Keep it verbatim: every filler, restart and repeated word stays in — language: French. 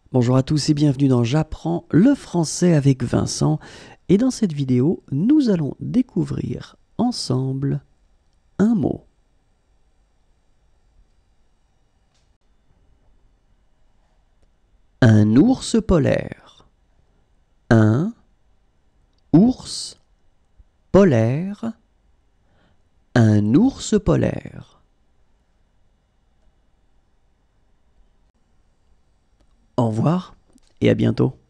Bonjour à tous et bienvenue dans J'apprends le français avec Vincent. Et dans cette vidéo, nous allons découvrir ensemble un mot. Un ours polaire. Un ours polaire. Un ours polaire. Au revoir et à bientôt.